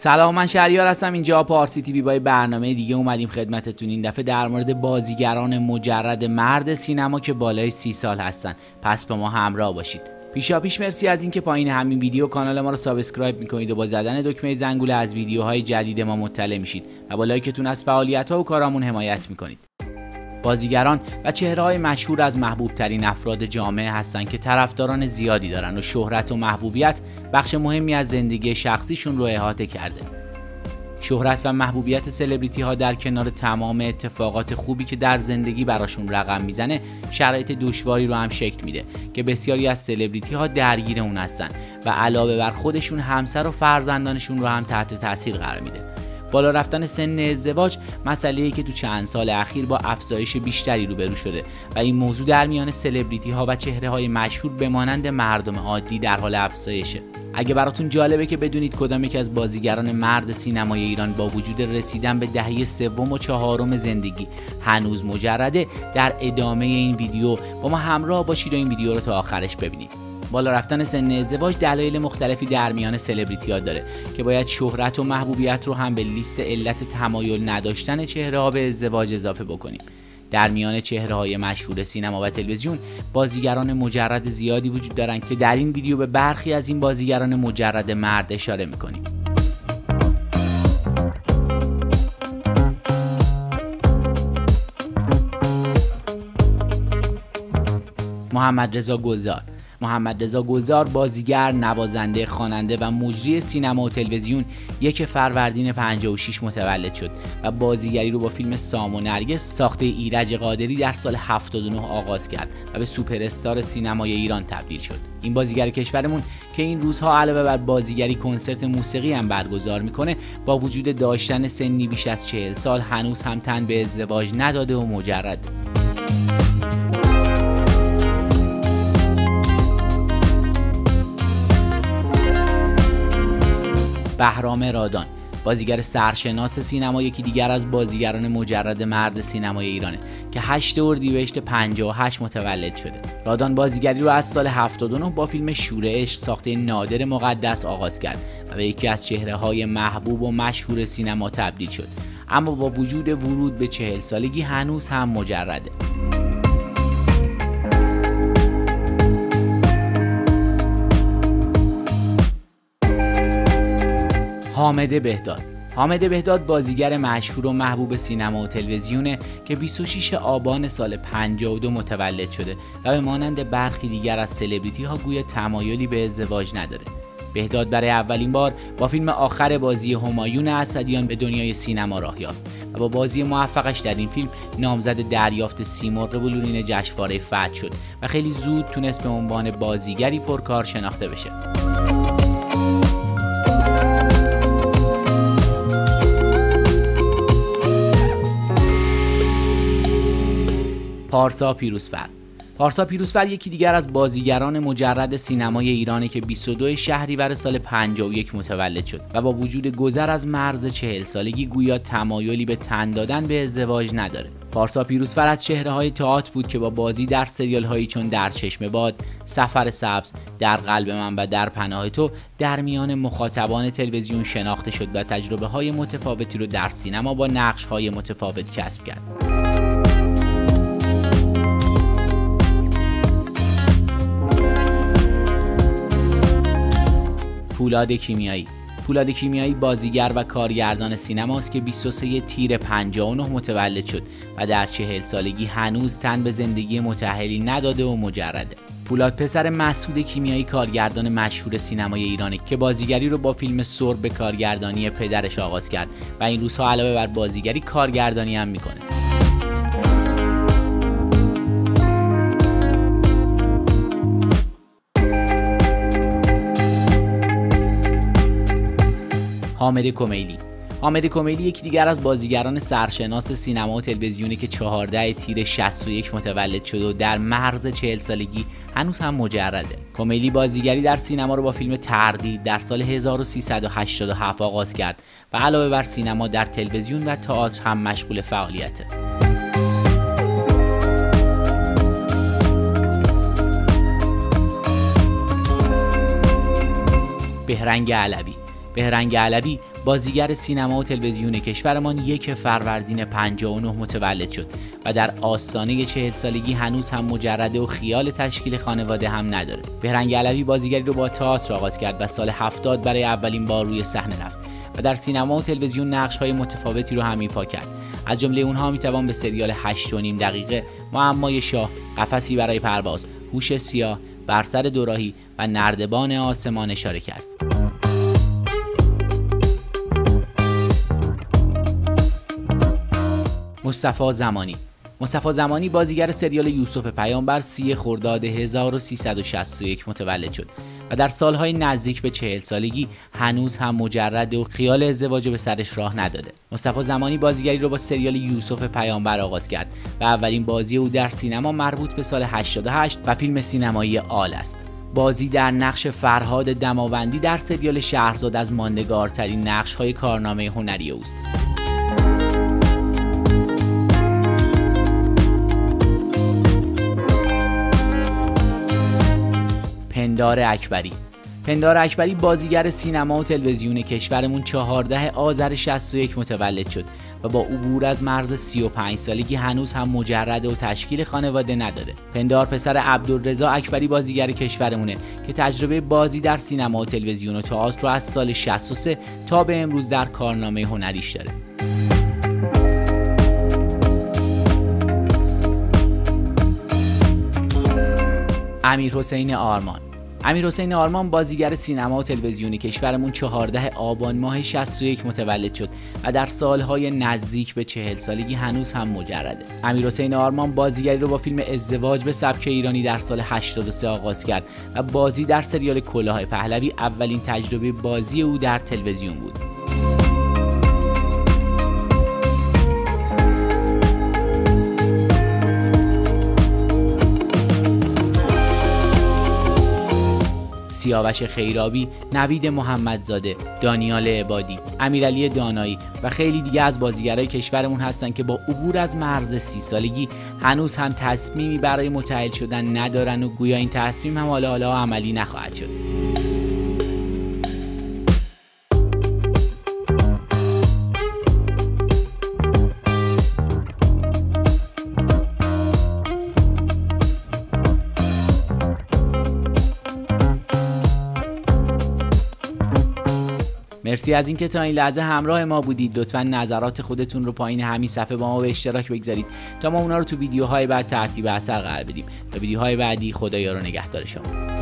سلام، من شهریار هستم. اینجا پارسی تیوی با برنامه دیگه اومدیم خدمتتون. این دفعه در مورد بازیگران مجرد مرد سینما که بالای 30 سال هستن. پس با ما همراه باشید. پیشاپیش مرسی از اینکه پایین همین ویدیو کانال ما رو سابسکرایب میکنید و با زدن دکمه زنگوله از ویدیوهای جدید ما مطلع میشید و با لایکتون از فعالیت‌ها و کارامون حمایت میکنید. بازیگران و چهره‌های مشهور از محبوب ترین افراد جامعه هستند که طرفداران زیادی دارن و شهرت و محبوبیت بخش مهمی از زندگی شخصیشون رو احاطه کرده. شهرت و محبوبیت سلبریتی ها در کنار تمام اتفاقات خوبی که در زندگی براشون رقم میزنه، شرایط دشواری رو هم شکل میده که بسیاری از سلبریتی ها درگیر اون هستن و علاوه بر خودشون همسر و فرزندانشون رو هم تحت تاثیر قرار میده. بالا رفتن سن ازدواج مسئله‌ای که تو چند سال اخیر با افزایش بیشتری روبرو شده و این موضوع در میان سلبریتی ها و چهره‌های مشهور به مانند مردم عادی در حال افزایشه. اگه براتون جالبه که بدونید کدام یکی از بازیگران مرد سینمای ایران با وجود رسیدن به دهه سوم و چهارم زندگی هنوز مجرده، در ادامه این ویدیو با ما همراه باشید و این ویدیو رو تا آخرش ببینید. بالا رفتن سن ازدواج دلایل مختلفی در میان سلبریتی‌ها داره که باید شهرت و محبوبیت رو هم به لیست علت تمایل نداشتن چهره‌ها به ازدواج اضافه بکنیم. در میان چهره‌های مشهور سینما و تلویزیون بازیگران مجرد زیادی وجود دارند که در این ویدیو به برخی از این بازیگران مجرد مرد اشاره می‌کنیم. محمد رضا گلزار بازیگر، نوازنده، خواننده و مجری سینما و تلویزیون 1 فروردین 56 متولد شد و بازیگری رو با فیلم سام و نرگس ساخته ایرج قادری در سال 79 آغاز کرد و به سوپر استار سینمای ایران تبدیل شد. این بازیگر کشورمون که این روزها علاوه بر بازیگری کنسرت موسیقی هم برگزار میکنه، با وجود داشتن سنی بیش از 40 سال هنوز هم تن به ازدواج نداده و مجرد. بهرام رادان، بازیگر سرشناس سینما، یکی دیگر از بازیگران مجرد مرد سینمای ایرانه که 8 اردیبهشت 58 متولد شده. رادان بازیگری رو از سال 79 با فیلم شورش ساخته نادر مقدس آغاز کرد و به یکی از چهره‌های محبوب و مشهور سینما تبدیل شد، اما با وجود ورود به 40 سالگی هنوز هم مجرده. حامد بهداد بازیگر مشهور و محبوب سینما و تلویزیونه که 26 آبان سال 52 متولد شده و به مانند برخی دیگر از سلبریتی ها گویا تمایلی به ازدواج نداره. بهداد برای اولین بار با فیلم آخر بازی همایون اسدیان به دنیای سینما راه یافت و با بازی موفقش در این فیلم نامزد دریافت سیمرغ بلورین جشنواره فتح شد و خیلی زود تونست به عنوان بازیگری پرکار شناخته بشه. پارسا پیروزفر یکی دیگر از بازیگران مجرد سینمای ایرانه که 22 شهریور سال 51 متولد شد و با وجود گذر از مرز 40 سالگی گویا تمایلی به تن دادن به ازدواج نداره. پارسا پیروزفر از چهره‌های تئاتر بود که با بازی در سریال‌هایی چون در چشم باد، سفر سبز، در قلب من و در پناه تو در میان مخاطبان تلویزیون شناخته شد و تجربه‌های متفاوتی رو در سینما با نقش‌های متفاوت کسب کرد. پولاد کیمیایی بازیگر و کارگردان سینماست که 23 تیر 59 متولد شد و در 40 سالگی هنوز تن به زندگی متأهلی نداده و مجرده. پولاد پسر مسعود کیمیایی کارگردان مشهور سینمای ایرانه که بازیگری رو با فیلم سرب به کارگردانی پدرش آغاز کرد و این روزها علاوه بر بازیگری کارگردانی هم میکنه. حامد کمیلی یکی دیگر از بازیگران سرشناس سینما و تلویزیونی که 14 تیر 61 متولد شده و در مرز 40 سالگی هنوز هم مجرده. کمیلی بازیگری در سینما رو با فیلم تردید در سال 1387 آغاز کرد و علاوه بر سینما در تلویزیون و تئاتر هم مشغول فعالیته. بهرنگ علوی بهرنگ علوی بازیگر سینما و تلویزیون کشورمان 1 فروردین 59 متولد شد و در آستانه 40 سالگی هنوز هم مجرده و خیال تشکیل خانواده هم نداره. بهرنگ علوی بازیگری رو با تئاتر آغاز کرد و سال 70 برای اولین بار روی صحنه رفت و در سینما و تلویزیون نقش‌های متفاوتی رو هم ایفا کرد. از جمله اونها میتوان به سریال 8.5 دقیقه، معمای شاه، قفسی برای پرواز، هوش سیاه، بر سر دوراهی و نردبان آسمان اشاره کرد. مصطفی زمانی بازیگر سریال یوسف پیامبر 30 خرداد 1361 متولد شد و در سالهای نزدیک به 40 سالگی هنوز هم مجرد و خیال ازدواج به سرش راه نداده. مصطفی زمانی بازیگری رو با سریال یوسف پیامبر آغاز کرد و اولین بازی او در سینما مربوط به سال 88 و فیلم سینمایی آل است. بازی در نقش فرهاد دماوندی در سریال شهرزاد از ماندگارترین نقش‌های کارنامه هنری اوست. پندار اکبری بازیگر سینما و تلویزیون کشورمون 14 آذر 61 متولد شد و با عبور از مرز 35 سالگی هنوز هم مجرده و تشکیل خانواده نداره. پندار پسر عبدالرضا اکبری بازیگر کشورمونه که تجربه بازی در سینما و تلویزیون و تئاتر رو از سال 63 تا به امروز در کارنامه هنریش داره. امیرحسین آرمان بازیگر سینما و تلویزیون کشورمون 14 آبان ماه 61 متولد شد و در سالهای نزدیک به 40 سالگی هنوز هم مجرده. امیرحسین آرمان بازیگری رو با فیلم ازدواج به سبک ایرانی در سال 83 آغاز کرد و بازی در سریال کلاه پهلوی اولین تجربه بازی او در تلویزیون بود. سیاوش خیرابی، نوید محمدزاده، دانیال عبادی، امیرعلی دانایی و خیلی دیگه از بازیگرای کشورمون هستن که با عبور از مرز 30 سالگی هنوز هم تصمیمی برای متأهل شدن ندارن و گویا این تصمیم هم حالا عملی نخواهد شد. مرسی از اینکه تا این لحظه همراه ما بودید. لطفاً نظرات خودتون رو پایین همین صفحه با ما به اشتراک بگذارید تا ما اونا رو تو ویدیوهای بعد ترتیب اثر قرار بدیم. تا ویدیوهای بعدی، خدایا رو نگهدار شما.